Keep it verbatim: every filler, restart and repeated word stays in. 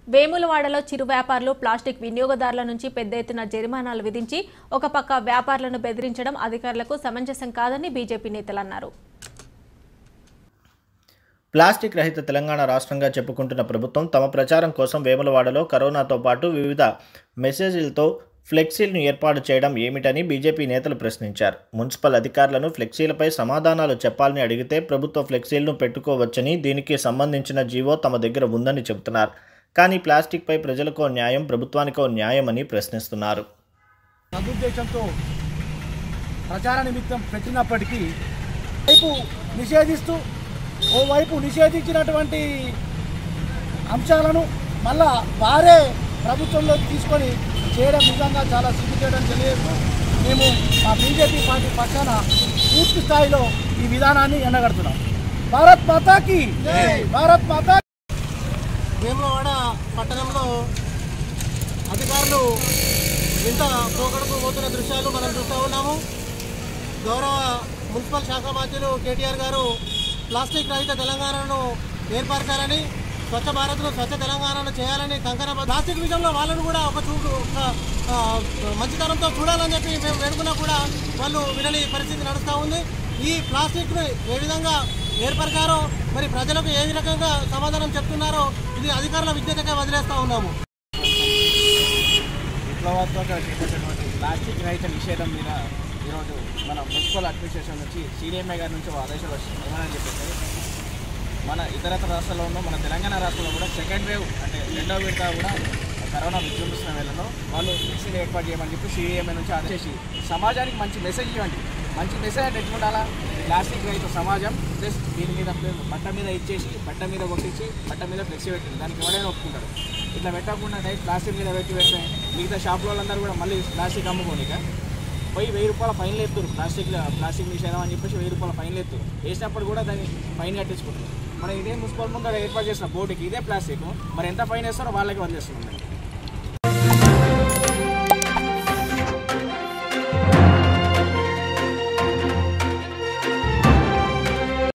వేములవాడలో చిరు వ్యాపారులు ప్లాస్టిక్ వినియోగదారుల నుంచి పెద్ద ఎత్తున జరిమానాలు విధించి ఒక పక్క వ్యాపారులను బెదిరించడం అధికారులకు సమంజసం కాదని బీజేపీ నేతలు అన్నారు. ప్లాస్టిక్ రహిత తెలంగాణ రాష్ట్రంగా చెప్పుకుంటున్న ప్రభుత్వం తమ ప్రచారం కోసం వేములవాడలో కరోనాతో పాటు వివిధ మెసేజ్లతో ఫ్లెక్సీలను ఏర్పాటు చేయడం ఏమిటని బీజేపీ నేతలు ప్రశ్నించారు. మున్సిపల్ అధికారులను ఫ్లెక్సీలపై సమాధానాలు చెప్పాలని అడిగితే ప్రభుత్వ ఫ్లెక్సీలను పెట్టుకోవచ్చని, దీనికి సంబంధించిన జీవో తమ దగ్గర ఉందని చెబుతున్నారు. కానీ ప్లాస్టిక్పై ప్రజలకో న్యాయం, ప్రభుత్వానికో న్యాయం అని ప్రశ్నిస్తున్నారు. సదుద్దేశంతో ప్రచార నిమిత్తం పెట్టినప్పటికీ వైపు నిషేధిస్తూ ఓవైపు నిషేధించినటువంటి అంశాలను మళ్ళా వారే ప్రభుత్వంలోకి తీసుకొని చేయడం నిజంగా చాలా సిగ్గుచేయడం తెలియదు. మేము మా బీజేపీ పార్టీ పక్షాన పూర్తి స్థాయిలో ఈ విధానాన్ని ఎండగడుతున్నాం. భారత్ మాతాకి భారత్ మాతా. వేములవాడ పట్టణంలో అధికారులు ఇంత పోకడకు పోతున్న దృశ్యాలు మనం చూస్తూ ఉన్నాము. గౌరవ మున్సిపల్ శాఖ మంత్రులు కేటీఆర్ గారు ప్లాస్టిక్ రహిత తెలంగాణను ఏర్పరచాలని, స్వచ్ఛ భారత్ను స్వచ్ఛ తెలంగాణను చేయాలని కంకణ ప్లాస్టిక్ విషయంలో వాళ్ళను కూడా ఒక చూపు మంచితనంతో చూడాలని చెప్పి మేము వేడుకున్నా కూడా వాళ్ళు వినని పరిస్థితి నడుస్తూ ఉంది. ఈ ప్లాస్టిక్ను ఏ విధంగా ఏర్పరిచారో, మరి ప్రజలకు ఏ రకంగా సమాధానం చెప్తున్నారో ఇది అధికారుల విజ్ఞతగా వదిలేస్తూ ఉన్నాము. విప్లవాత్మకంగా చేపట్టినటువంటి ప్లాస్టిక్ రహిత నిషేధం మీద ఈరోజు మన మున్సిపల్ అడ్మినిస్ట్రేషన్ నుంచి సీడీఎంఏ గారి నుంచి ఆదేశాలు వచ్చినాయి. ఏమని చెప్పేసి మన ఇతరత్ర రాష్ట్రాల్లో ఉన్న మన తెలంగాణ రాష్ట్రంలో కూడా సెకండ్ వేవ్ అంటే రెండో విడత కూడా కరోనా విజృంభిస్తున్న వేళలో వాళ్ళు ఫ్లెక్సీలు ఏర్పాటు చేయమని చెప్పి సీడీఎంఏ నుంచి ఆదేశించి సమాజానికి మంచి మెసేజ్ ఇవ్వండి. మంచి మెసేజ్ అంటే ఎట్లుండాలా, ప్లాస్టిక్ రహిత సమాజం ప్లస్ దీని మీద బట్ట మీద ఇచ్చేసి బట్ట మీద కొట్టించి బట్ట మీద ఫ్లెక్సీ పెట్టింది, దానికి ఎవరైనా ఒప్పుకుంటారు. ఇట్లా పెట్టకుండా డైరెక్ట్ ప్లాస్టిక్ మీద పెట్టి పెడితే మిగతా షాపుల వాళ్ళందరూ కూడా మళ్ళీ ప్లాస్టిక్ అమ్ముకోనిక పోయి వెయ్యి రూపాయల ఫైన్లు ఎత్తురు. ప్లాస్టిక్ ప్లాస్టిక్ నిషేధం అని చెప్పేసి వెయ్యి రూపాయల ఫైన్లు ఎత్తురు. వేసినప్పుడు కూడా దాన్ని ఫైన్ కట్టించుకుంటారు. మనం ఇదే మున్సిపల్ ముందు ఏర్పాటు చేసిన బోర్డుకి ఇదే ప్లాస్టిక్ మరి ఎంత ఫైన్ వేస్తారో వాళ్ళకి వదిలేస్తున్నాం.